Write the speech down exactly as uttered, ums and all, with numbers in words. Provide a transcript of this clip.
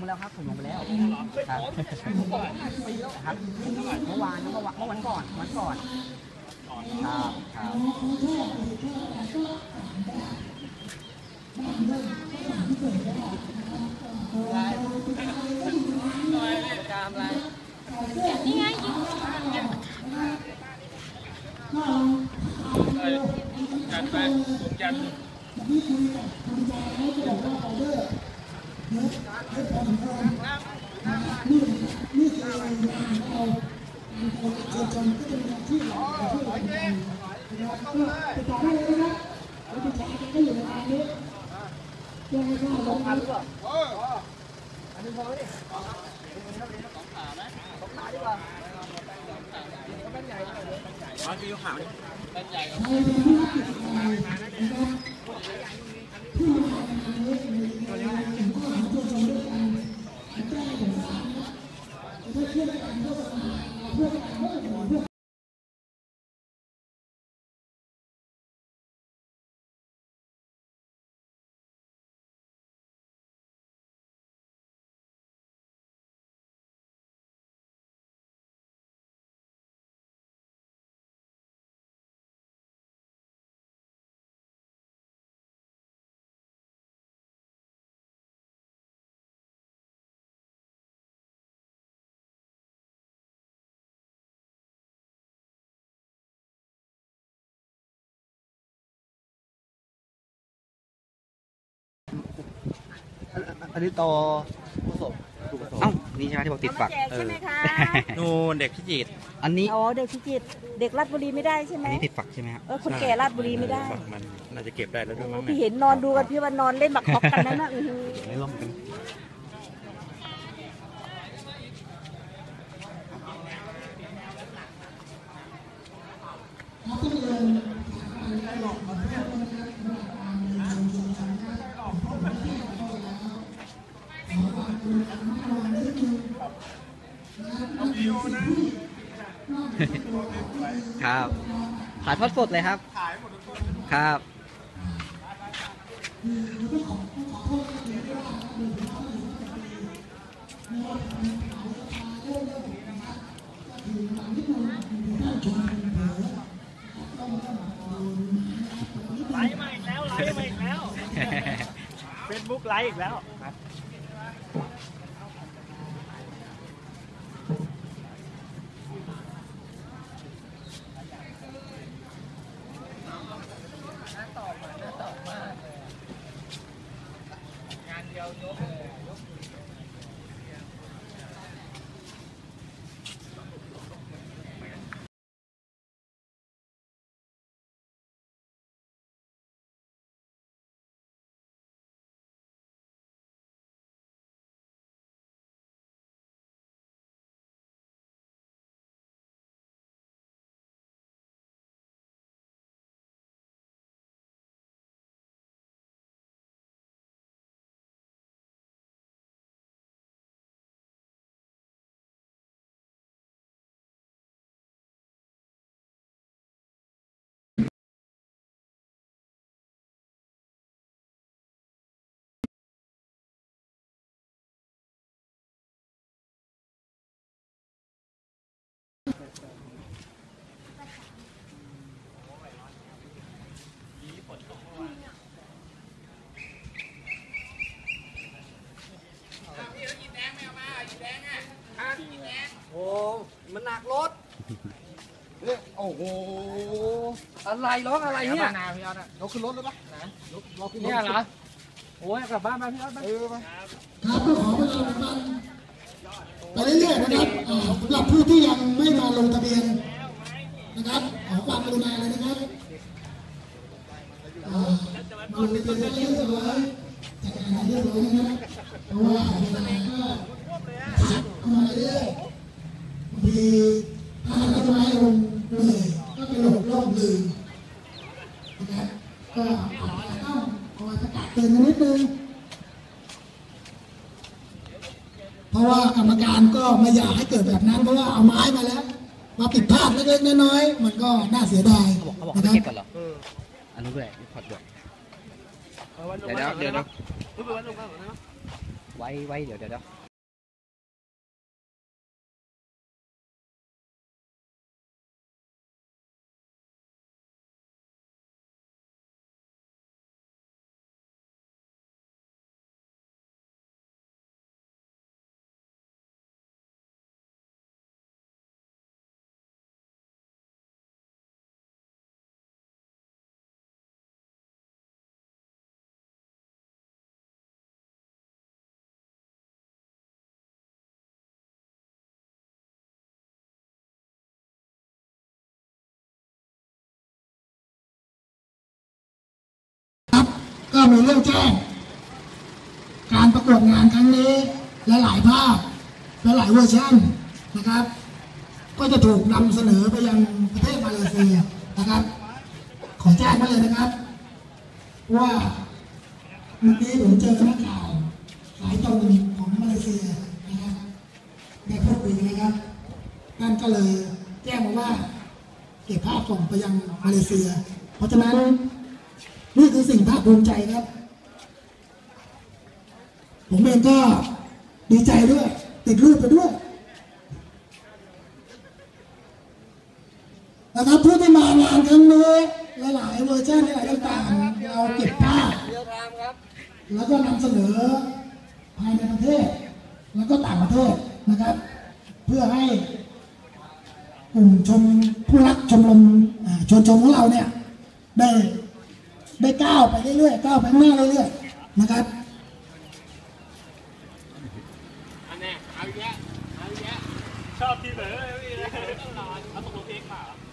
แล้วครับผมลงไปแล้วครับปีแล้วครับเมื่อวานเมื่อวานเมื่อวันก่อนวันก่อนครับครับกามอะไรนี่ไงจัดไปจัดอันนี้พอไหมดิสองขาไหมสองขาดีกว่าก็เป็นใหญ่เลยอ๋อคือขาวนี่เป็นใหญ่ครับอันนี้ต่อผสมเอ้านี่ใช่ไหมที่บอกติดฝักใช่ไหมคะนูนเด็กพิจิตรอันนี้อ๋อเด็กพิจิตรเด็กราชบุรีไม่ได้ใช่ไหมอันนี้ติดฝักใช่ไหมครับเออคนแก่ราชบุรีไม่ได้มันน่าจะเก็บได้แล้วด้วยมั้งพี่เห็นนอนดูกันพี่ว่านอนเล่นบักคอกกันนั่นน่ะไม่ล่มกันครับถ่ายทอดสดเลยครับครับไลฟ์มาอีกแล้วไลฟ์มาอีกแล้วเฟซบุ๊กไลฟ์อีกแล้วงานเดียวยกเลยโอ้มันหนักรถเนี่ยโอ้โหอะไรร้องอะไรเนี่ยนาพี่ออสอ่ะเราขึ้นรถเลยปะนะเราขึ้นรถเนี่ยเหรอโอ้ยกลับบ้านมาพี่ออสไปเออไปครับก็ขอประชาสัมพันธ์ไปเรื่อยๆนะครับสำหรับผู้ที่ยังไม่มาลงทะเบียนนะครับขอความกรุณาเลยนะครับมาลงทะเบียนเรียบร้อยจัดการเรียบร้อยนะครับเพราะว่าเวลาก็เข้ามาเรื่อยๆบางทีถ้าต้นไม้ลงเลยก็เป็นหลบร่มลืมนะครับก็อาจจะต้องคอยประกาศเตือนนิดนึงเพราะว่ากรรมการก็ไม่อยากให้เกิดแบบนั้นเพราะว่าเอาไม้มาแล้วมาผิดพลาดเล็กๆน้อยๆมันก็น่าเสียดายเขาบอกเขาบอกไม่เก็บกันเหรออันนู้นด้วยพอดด้วยเดี๋ยวเดี๋ยวเดี๋ยวไว้ไว้เดี๋ยวเดี๋ยวก็มีเรื่องแจ้งการประกวดงานครั้งนี้และหลายภาพและหลายเวอร์ชันนะครับก็จะถูกนำเสนอไปยังประเทศมาเลเซียนะครับขอแจ้งไว้เลยนะครับว่าเมื่อกี้ผมเจอนักข่าวหลายตนของมาเลเซียนะครับได้พูดคุยนะครับท่านก็เลยแจ้งมาว่าเก็บภาพส่งไปยังมาเลเซียเพราะฉะนั้นนี่คือสิ่งภาคภูมิใจครับผมเองก็ดีใจด้วยติดรูปไปด้วยนะครับผู้ที่มางานครั้งนี้หลายๆเวอร์ชันหลายต่างๆเราเก็บภาพแล้วก็นำเสนอภายในประเทศแล้วก็ต่างประเทศนะครับเพื่อให้กลุ่มชมผู้รักชมรมชวนชมของเราเนี่ยได้ได้ก้าวไปเรื่อยๆก้าวไปข้างหน้าเรื่อยๆนะครับชอบที่เหลือพี่เลยเอาตกลงเพลงเปล่า